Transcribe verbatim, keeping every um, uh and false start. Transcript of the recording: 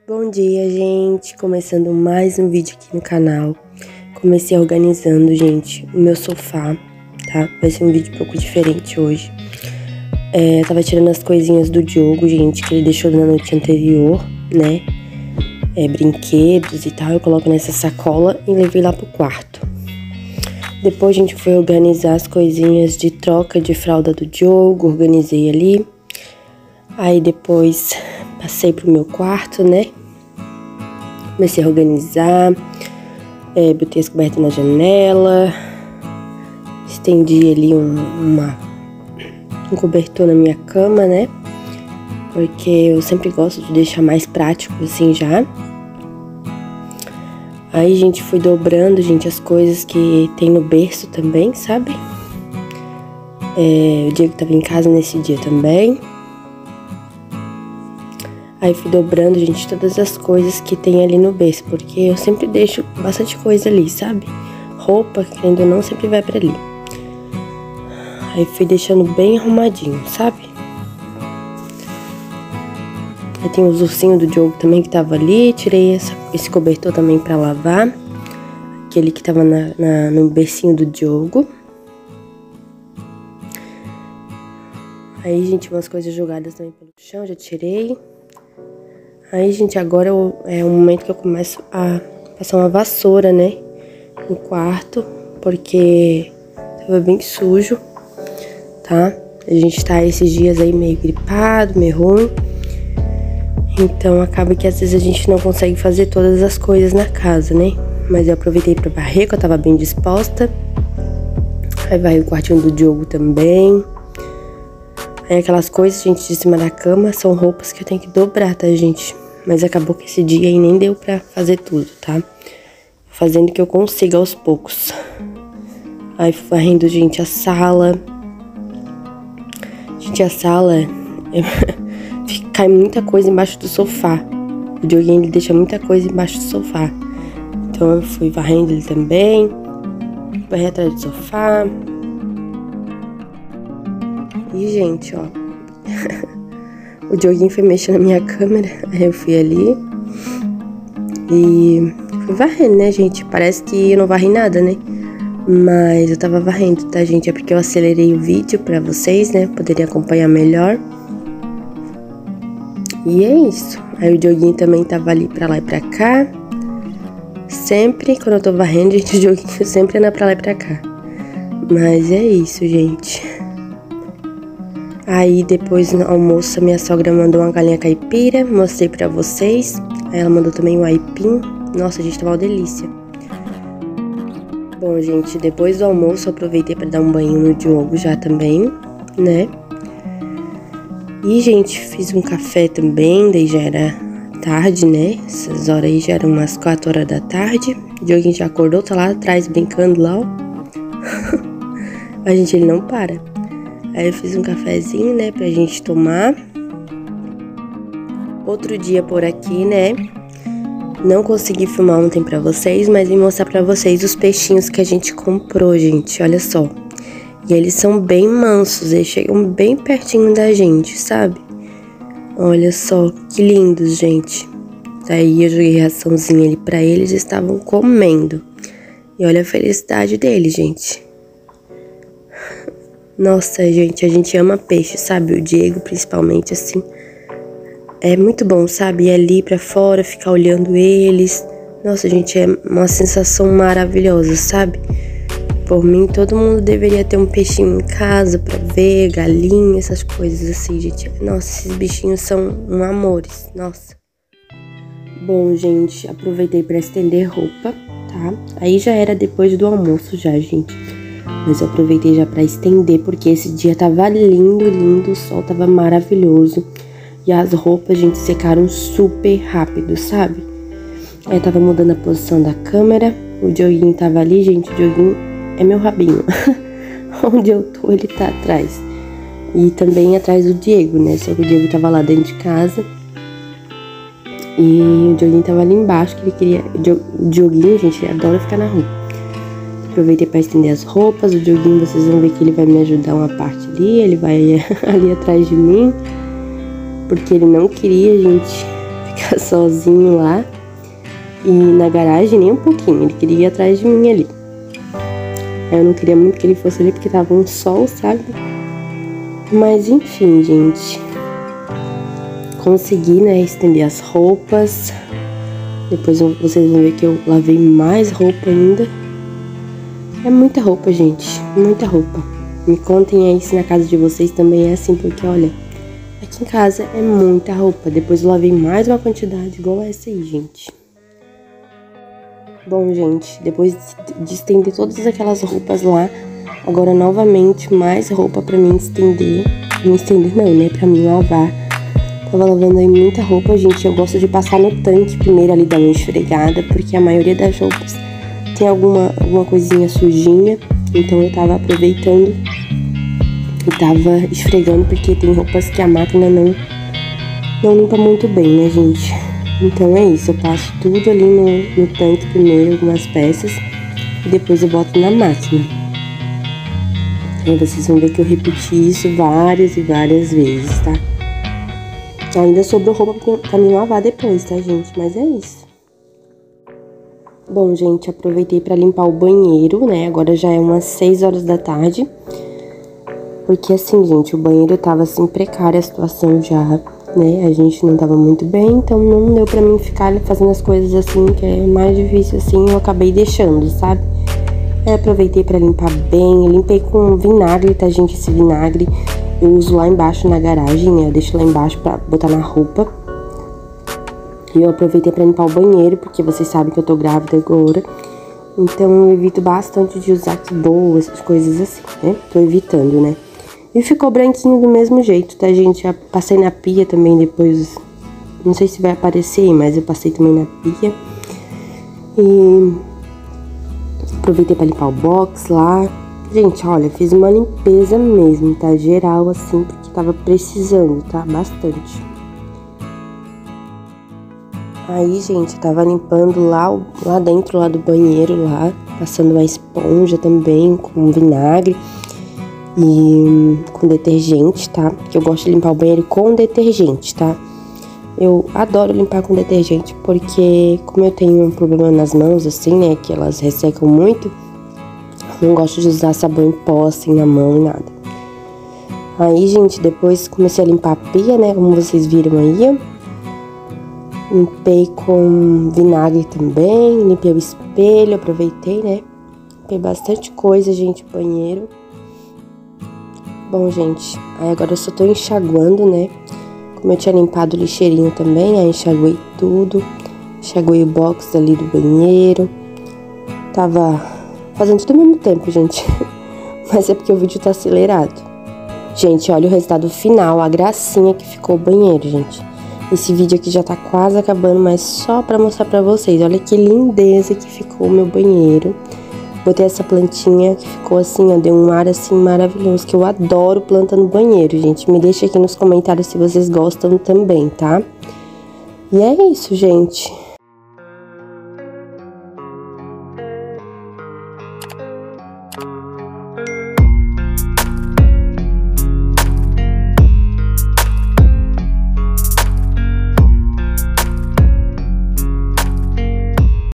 Bom dia, gente! Começando mais um vídeo aqui no canal. Comecei organizando, gente, o meu sofá, tá? Vai ser um vídeo um pouco diferente hoje. É, tava tirando as coisinhas do Diogo, gente, que ele deixou na noite anterior, né? É, brinquedos e tal, eu coloco nessa sacola e levei lá pro quarto. Depois a gente foi organizar as coisinhas de troca de fralda do Diogo, organizei ali. Aí depois passei pro meu quarto, né? Comecei a organizar, é, botei as cobertas na janela, estendi ali um, uma, um cobertor na minha cama, né? Porque eu sempre gosto de deixar mais prático assim já. Aí, gente, fui dobrando, gente, as coisas que tem no berço também, sabe? É, o Diego tava em casa nesse dia também. Aí fui dobrando, gente, todas as coisas que tem ali no berço, porque eu sempre deixo bastante coisa ali, sabe? Roupa, querendo ou não, sempre vai pra ali. Aí fui deixando bem arrumadinho, sabe? Aí tem os ursinhos do Diogo também que tava ali, tirei essa, esse cobertor também pra lavar. Aquele que tava na, na, no bercinho do Diogo. Aí, gente, umas coisas jogadas também pelo chão, já tirei. Aí, gente, agora eu, é o momento que eu começo a passar uma vassoura, né, no quarto, porque tava bem sujo, tá? A gente tá esses dias aí meio gripado, meio ruim. Então, acaba que às vezes a gente não consegue fazer todas as coisas na casa, né? Mas eu aproveitei pra varrer, que eu tava bem disposta. Aí varrei o quartinho do Diogo também. Aí aquelas coisas, gente, de cima da cama, são roupas que eu tenho que dobrar, tá, gente? Mas acabou que esse dia aí nem deu pra fazer tudo, tá? Fazendo o que eu consiga aos poucos. Aí varrendo, gente, a sala. Gente, a sala... cai muita coisa embaixo do sofá. O Dioguinho, ele deixa muita coisa embaixo do sofá. Então eu fui varrendo ele também. Varrei atrás do sofá. E, gente, ó. O Dioguinho foi mexer na minha câmera. Aí eu fui ali. E fui varrendo, né, gente? Parece que eu não varri nada, né? Mas eu tava varrendo, tá, gente? É porque eu acelerei o vídeo pra vocês, né? Poderem acompanhar melhor. E é isso. Aí o Dioguinho também tava ali pra lá e pra cá. Sempre, quando eu tô varrendo, gente, o Dioguinho sempre anda pra lá e pra cá. Mas é isso, gente. Aí depois no almoço, a minha sogra mandou uma galinha caipira. Mostrei pra vocês. Aí ela mandou também um aipim. Nossa, gente, tava uma delícia. Bom, gente, depois do almoço eu aproveitei pra dar um banho no Diogo já também, né? E, gente, fiz um café também, daí já era tarde, né? Essas horas aí já eram umas quatro horas da tarde. O Dioguinho já acordou, tá lá atrás brincando lá, ó. A gente, ele não para. Aí eu fiz um cafezinho, né, pra gente tomar. Outro dia por aqui, né? Não consegui filmar ontem pra vocês, mas vim mostrar pra vocês os peixinhos que a gente comprou, gente. Olha só. E eles são bem mansos, eles chegam bem pertinho da gente, sabe? Olha só, que lindos, gente. Daí eu joguei raçãozinha ali pra eles, eles estavam comendo. E olha a felicidade deles, gente. Nossa, gente, a gente ama peixe, sabe? O Diego, principalmente, assim. É muito bom, sabe? Ir ali pra fora, ficar olhando eles. Nossa, gente, é uma sensação maravilhosa, sabe? Por mim, todo mundo deveria ter um peixinho em casa pra ver, galinha, essas coisas assim, gente. Nossa, esses bichinhos são um amores, nossa. Bom, gente, aproveitei pra estender roupa, tá? Aí já era depois do almoço já, gente. Mas eu aproveitei já pra estender, porque esse dia tava lindo, lindo, o sol tava maravilhoso. E as roupas, gente, secaram super rápido, sabe? Aí eu tava mudando a posição da câmera, o Dioguinho tava ali, gente, o Dioguinho... é meu rabinho. Onde eu tô, ele tá atrás. E também atrás do Diego, né? Só que o Diego tava lá dentro de casa. E o Dioguinho tava ali embaixo, que ele queria... O Dioguinho, gente, ele adora ficar na rua. Aproveitei pra estender as roupas. O Dioguinho, vocês vão ver que ele vai me ajudar uma parte ali. Ele vai ali atrás de mim. Porque ele não queria, gente, ficar sozinho lá. E na garagem nem um pouquinho, ele queria ir atrás de mim ali. Eu não queria muito que ele fosse ali porque tava um sol, sabe? Mas enfim, gente. Consegui, né, estender as roupas. Depois vocês vão ver que eu lavei mais roupa ainda. É muita roupa, gente, muita roupa. Me contem aí se na casa de vocês também é assim, porque olha, aqui em casa é muita roupa. Depois eu lavei mais uma quantidade igual essa aí, gente. Bom, gente, depois de estender todas aquelas roupas lá, agora novamente mais roupa pra mim estender. Não estender não, né, pra mim lavar. Tava lavando aí muita roupa, gente. Eu gosto de passar no tanque primeiro ali, dar uma esfregada, porque a maioria das roupas tem alguma, alguma coisinha sujinha. Então eu tava aproveitando e tava esfregando, porque tem roupas que a máquina não, não limpa muito bem, né, gente? Então é isso, eu passo tudo ali no, no tanque primeiro, algumas peças, e depois eu boto na máquina. Aí vocês vão ver que eu repeti isso várias e várias vezes, tá? Ainda sobrou roupa pra me lavar depois, tá, gente? Mas é isso. Bom, gente, aproveitei pra limpar o banheiro, né? Agora já é umas seis horas da tarde. Porque assim, gente, o banheiro tava assim precária a situação já, né? A gente não tava muito bem, então não deu pra mim ficar fazendo as coisas assim, que é mais difícil assim, eu acabei deixando, sabe? Aí aproveitei pra limpar bem, eu limpei com vinagre, tá, gente? Esse vinagre eu uso lá embaixo na garagem, né? Eu deixo lá embaixo pra botar na roupa. E eu aproveitei pra limpar o banheiro, porque vocês sabem que eu tô grávida agora. Então eu evito bastante de usar que boa, essas coisas assim, né? Tô evitando, né? E ficou branquinho do mesmo jeito, tá, gente? Já passei na pia também depois. Não sei se vai aparecer, mas eu passei também na pia. E aproveitei pra limpar o box lá. Gente, olha, fiz uma limpeza mesmo, tá? Geral, assim, porque tava precisando, tá? Bastante. Aí, gente, eu tava limpando lá, lá dentro, lá do banheiro, lá. Passando uma esponja também, com vinagre. E com detergente, tá? Porque eu gosto de limpar o banheiro com detergente, tá? Eu adoro limpar com detergente, porque como eu tenho um problema nas mãos, assim, né? Que elas ressecam muito. Não gosto de usar sabão em pó, assim, na mão e nada. Aí, gente, depois comecei a limpar a pia, né? Como vocês viram aí. Limpei com vinagre também. Limpei o espelho, aproveitei, né? Limpei bastante coisa, gente, banheiro. Bom, gente, aí agora eu só tô enxaguando, né? Como eu tinha limpado o lixeirinho também, aí enxaguei tudo. Enxaguei o box ali do banheiro. Tava fazendo tudo ao mesmo tempo, gente. Mas é porque o vídeo tá acelerado. Gente, olha o resultado final, a gracinha que ficou o banheiro, gente. Esse vídeo aqui já tá quase acabando, mas só pra mostrar pra vocês. Olha que lindeza que ficou o meu banheiro. Botei essa plantinha que ficou assim, ó, deu um ar assim maravilhoso, que eu adoro planta no banheiro, gente. Me deixa aqui nos comentários se vocês gostam também, tá? E é isso, gente.